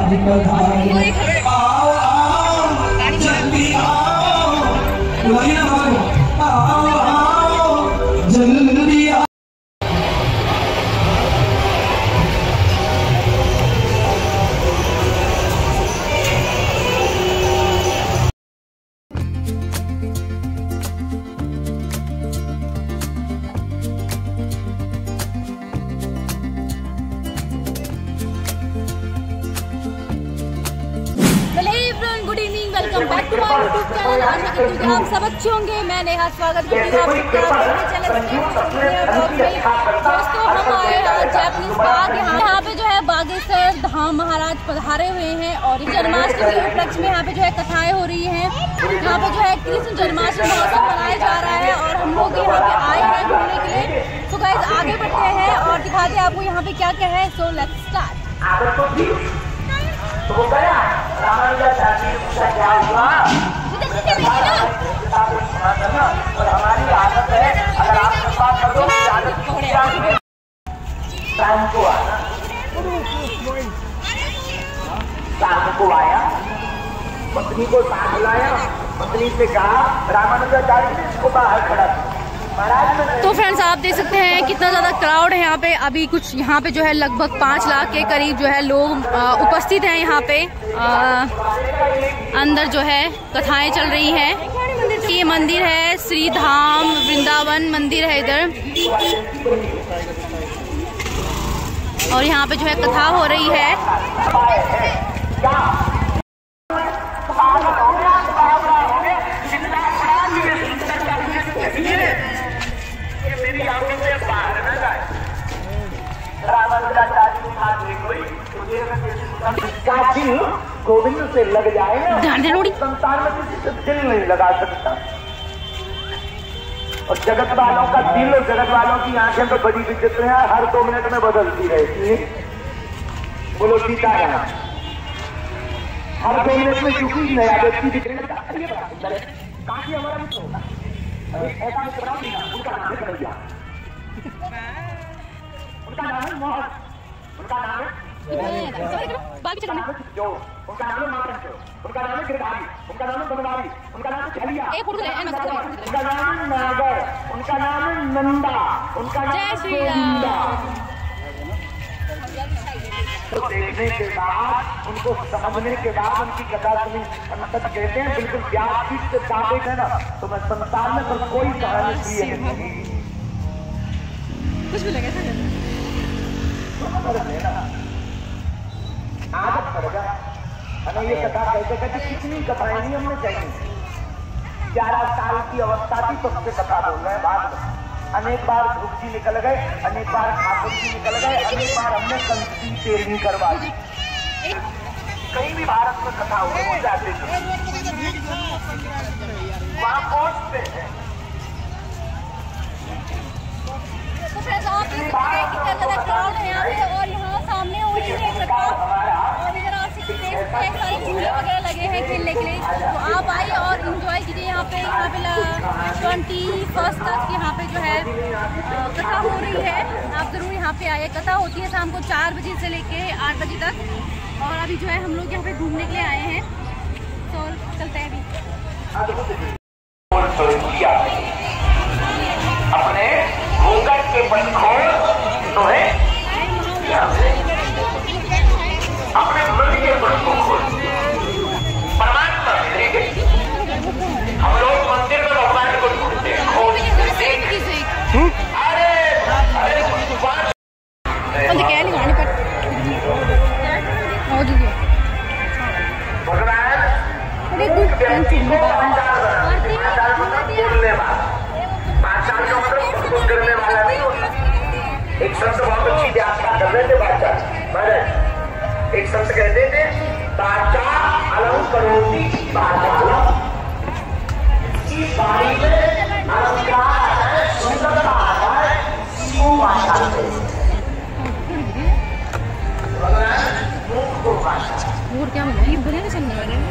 आओ आओ जल्दी आओ, आओ आओ जल्दी आओ। Welcome back to my YouTube channel. आशा करती हूँ कि आप सब अच्छे होंगे। मैं नेहा स्वागत करती हूँ दोस्तों। हम आए हैं जैपनीज बाग। यहाँ पे जो है बागेश्वर धाम महाराज पधारे हुए हैं और जन्माष्टमी के उपलक्ष्य में यहाँ पे जो है कथाएं हो रही हैं। यहाँ पे जो है कृष्ण जन्माष्टमी महोत्सव मनाया जा रहा है और हम लोग यहाँ पे आए हैं घूमने के लिए। तो गाइस आगे बढ़ते हैं और दिखाते हैं आपको यहाँ पे क्या क्या है। So let's start. तो वो गया रामानुजाचार्य पूछा क्या हुआ, और हमारी आदत है अगर आप बात करो आदत शाम को आना। शाम को आया, पत्नी को साथ लाया, पत्नी से कहा रामानुजाचार्य ने इसको बाहर खड़ा किया। तो फ्रेंड्स आप देख सकते हैं कितना ज्यादा क्राउड है यहाँ पे। अभी कुछ यहाँ पे जो है लगभग 5 लाख के करीब जो है लोग उपस्थित हैं यहाँ पे। अंदर जो है कथाएं चल रही हैं। ये मंदिर है श्री धाम वृंदावन मंदिर है इधर, और यहाँ पे जो है कथा हो रही है। गोविंद से लग जाए ना, संसार में किसी से दिल नहीं लगा सकता। और जगत वालों का दिल और जगत वालों की आंखें तो बड़ी विचित्र है, हर 2 मिनट में बदलती रहती है। बोलो सीता है, हर 2 मिनट में क्योंकि नया व्यक्ति दिख रहा है। काफी हमारा मित्र होगा, ऐसा मित्र उनका नाम है कन्हैया, उनका नाम है मोहन, उनका नाम है जो, उनका नाम है माखन, उनका नाम है गिरधारी, उनका नाम है बनवारी, उनका नाम है छलिया, उनका नाम है नागर, उनका नाम है नंदा, उनका नाम है गोविंदा। तो देखने के बाद, उनको समझने के बाद उनकी कथा सुनी। अंतत कहते हैं बिल्कुल व्यासपीठ से साबित है ना, तो मैं संसार में पर कोई कहानी प्रिय नहीं। कुछ भी लगे आदत पड़ेगा हमें। ये कथा कहते कहते कितनी कथाएं नहीं हमने चाहिए। 11 साल की अवस्था थी तब से कथा बोल रहे हैं। बाद में अनेक बार ध्रुव जी निकल गए, अनेक बार ठाकुर जी निकल गए, अनेक बार हमने कंसी तेरनी करवा दी। कहीं भी भारत में कथा हो जाते थे, वहां पहुंचते हैं। तो फ्रेंड्स आप देख सकते हैं कितना ज्यादा क्राउड है यहाँ पे। और यहाँ सामने हो रही है कथा और इधर आप देख सकते हैं सारे झूले वगैरह लगे हैं खेलने के लिए। तो आप आइए और एंजॉय कीजिए। यहाँ पे 21 तक यहाँ पे जो है कथा हो रही है। आप जरूर यहाँ पे आइए। कथा होती है शाम को 4 बजे से लेके 8 बजे तक। और अभी जो है हम लोग यहाँ पे घूमने के लिए आए हैं, तो चलते हैं अभी। अपने घूंघट के पंखों तो है अपने मन के पंखों खोल परमात्मा मिलेंगे। हम लोग मंदिर में भगवान को ढूंढते हैं, खोजते हैं। अरे करने वाला नहीं होता। एक संत बहुत अच्छी व्याख्या कर रहे थे बादशाह महाराज। एक संत कहते थे बादशाह अलंकरोति बादशाह, इस बाणी में अलंकार है, सुंदरता है, वो बादशाह से और क्या होगा ये बोले ना चलने वाले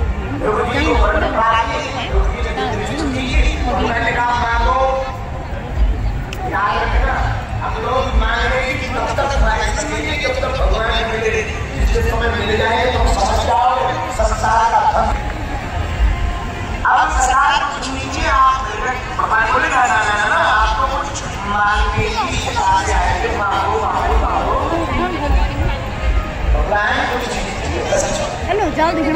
याद रखना। हम लोग मांग रहे हैं कि तब तक मांगेंगे जब तक भगवान मिले, जिस समय मिल जाए तो समझ जाओ संसार का धन। अब सरकार कुछ नीचे आप भगवान बोले ना आपको कुछ मांगने की हिसाब से आए थे, मांगो मांगो मांगो, भगवान कुछ हेलो जाओ दिखना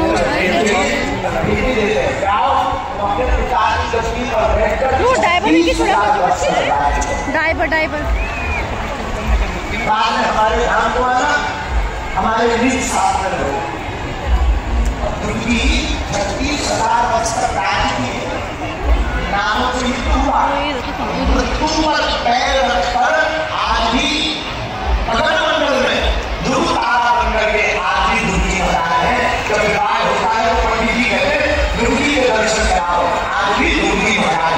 जाओ अपने पिता की गद्दी पर बैठकर वो ड्राइवर की थोड़ा ड्राइवर बाद में हमारे धाम को आना, हमारे निज साथ में रहो। उनकी 36,000 वर्ष तक राज की नामों से मृत्यु पर पैर रखकर आज भी मगर मंडल में ध्रुव तारा बन करके आज भी दुखी होता है। जब विवाह होता है तो पंडित जी कहते ध्रुव जी के दर्शन कराओ, आज भी दुखी होता है।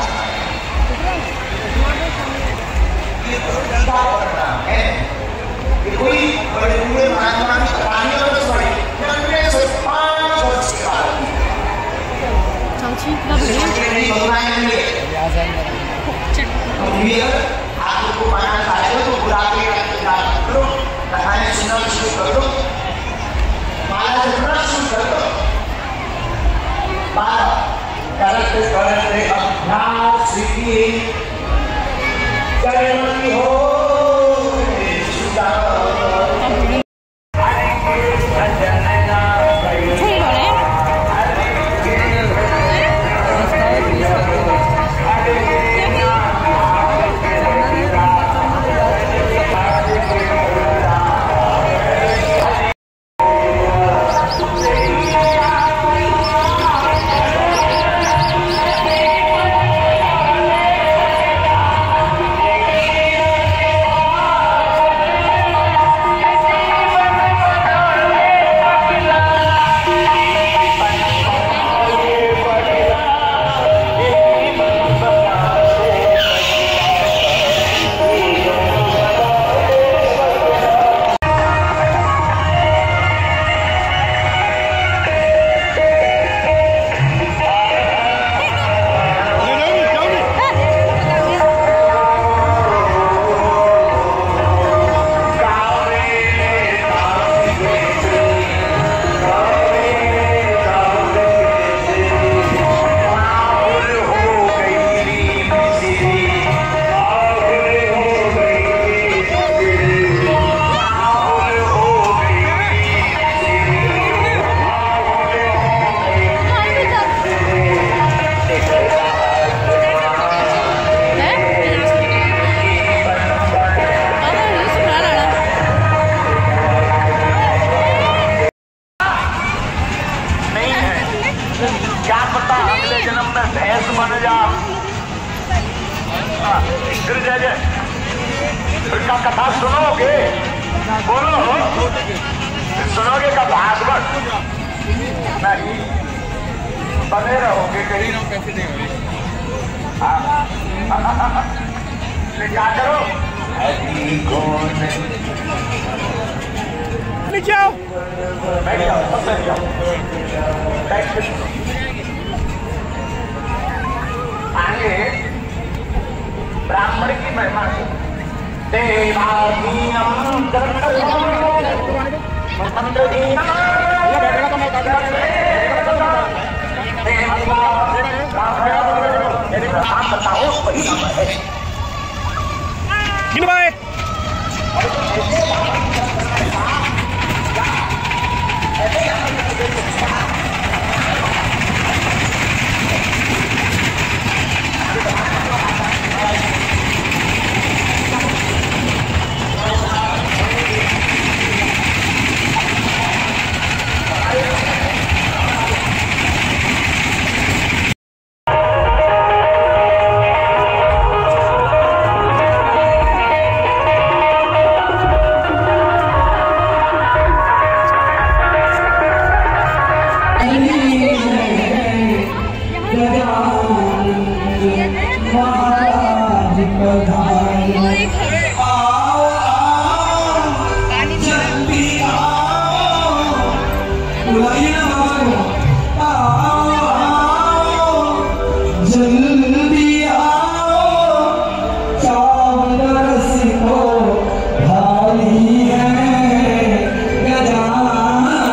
कोई बड़े बूढ़े महात्मा की कहानी और बड़ी जन्मे से 5 वर्ष के बाद नहीं भगवान मिले आपको मानना चाहे तो बुरा के करो, कहानी सुनना शुरू कर दो, माला जपना शुरू कर दो, करते करते अभ्यास सीखिए करनी हो कथा सुनोगे, बोलो सुनोगे का भागवत नहीं बने रहोगे कहीं क्या करो जाओ बैठ जाओ सब बैठ जाओ आगे ब्राह्मण की महिमा से बताओ भाई भाई है गजानन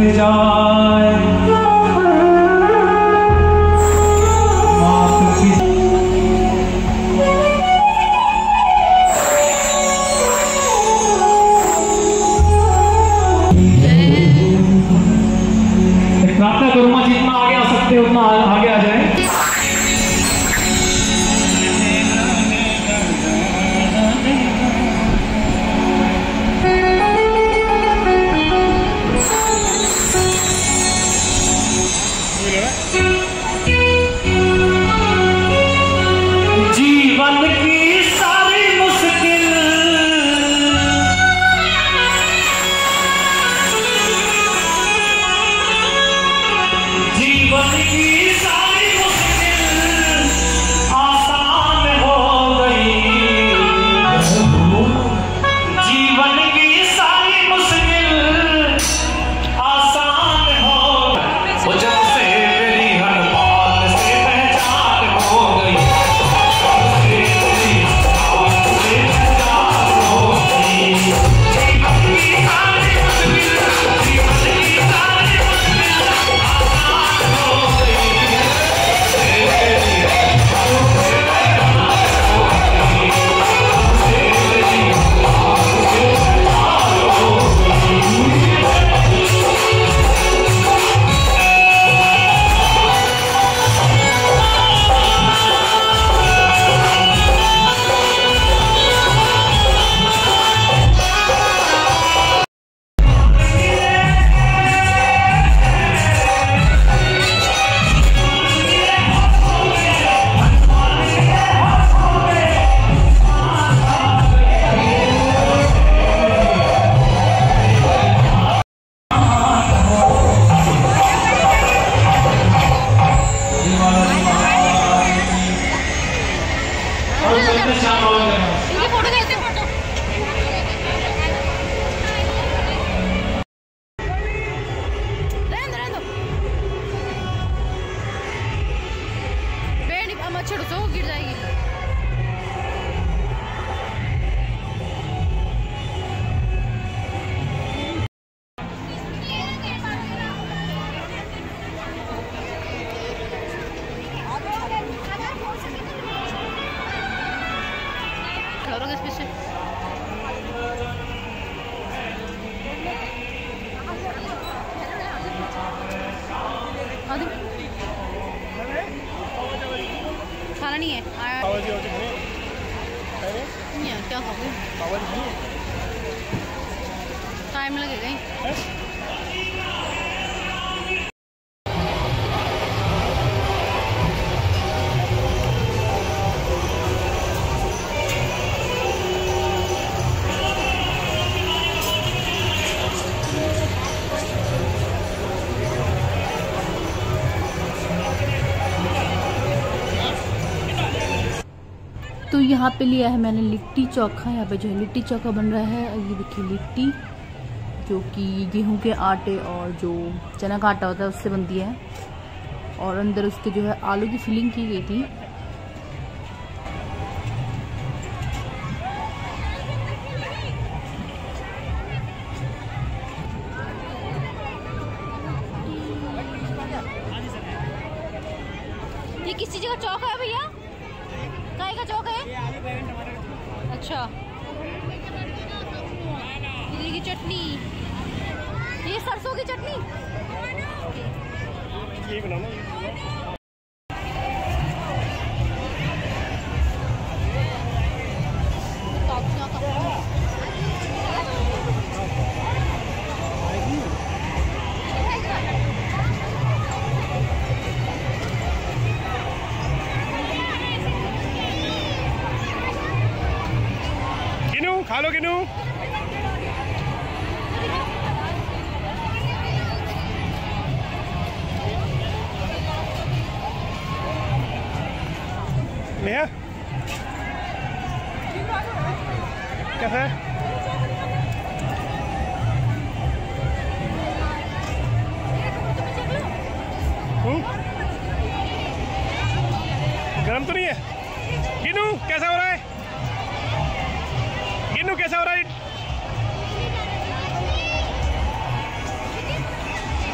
जाए मात की प्रार्थना करूंगा जितना आगे आ सकते हो उतना आगे आ जाए। जीवन की सारी मुश्किल जीवन की सारी मुश्किल आसान हो गई। जीवन की सारी मुश्किल आसान हो गई। वो जब से मेरी हर बात से पहचान हो गई। छोड़ो तो गिर जाएगी। खाना नहीं है क्या खाओगे? टाइम लगेगा ही। तो यहाँ पे लिया है मैंने लिट्टी चोखा। यहाँ पे जो है लिट्टी चोखा बन रहा है। ये देखिए लिट्टी जो कि गेहूं के आटे और जो चना का आटा होता है उससे बनती है और अंदर उसके जो है आलू की फिलिंग की गई थी। ये किस चीज़ का चौक है भैया? काय का चौक है? अच्छा, इडली की चटनी, ये सरसों की चटनी। ये बनाना खा लो किनू। नेहा कैसा है? गरम तो नहीं है? गिनू कैसा हो रहा है? गिनू कैसा हो रहा है?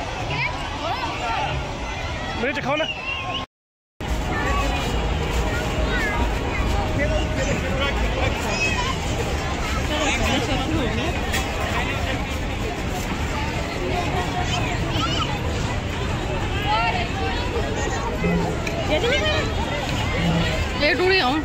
मुझे चखाओ ना। लेट हो रही हूँ।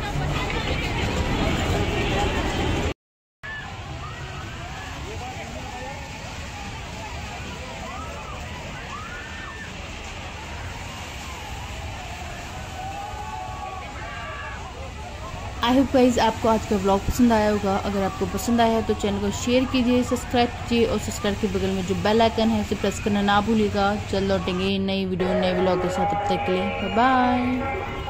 आई होप गाइज आपको आज का व्लॉग पसंद आया होगा। अगर आपको पसंद आया है तो चैनल को शेयर कीजिए, सब्सक्राइब कीजिए और सब्सक्राइब के बगल में जो बेल आइकन है उसे प्रेस करना ना भूलिएगा। जल्द लौटेंगे नई वीडियो नए व्लॉग के साथ, तब तक के लिए बाय बाय।